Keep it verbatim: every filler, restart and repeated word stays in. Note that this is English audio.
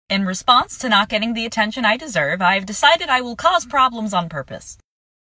In response to not getting the attention I deserve, I've decided I will cause problems on purpose.